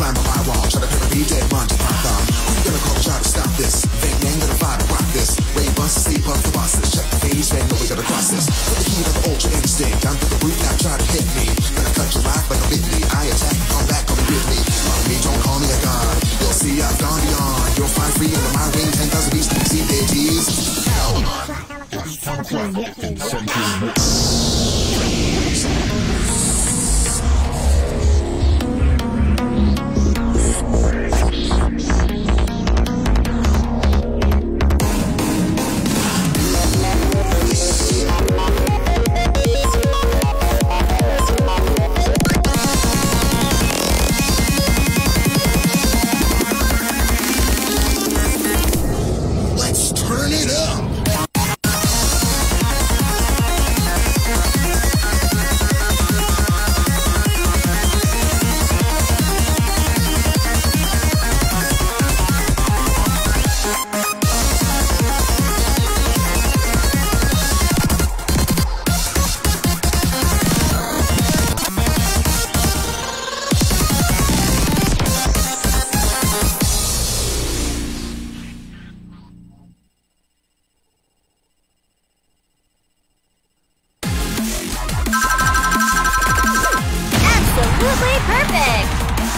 climb a firewall, try to pick a dead Monty Python. Who you gonna call, try to stop this? Fake name gonna fight to rock this. Ray bust, sleep up the bosses. Check the phase, man, know we gotta cross this. Put the heat of the ultra instinct, I'm through the roof, now try to hit me. Gonna cut your life like a bit.ly. I attack, come back, come with me. Love me, don't call me a god. You'll see I've gone beyond. You'll find free under my wing, 10,000 beasts to see deities. Hell on. It's time to Absolutely perfect!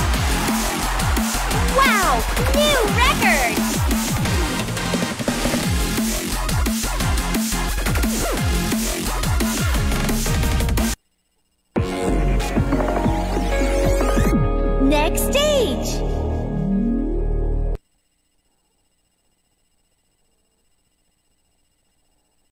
Wow! New record! Next stage!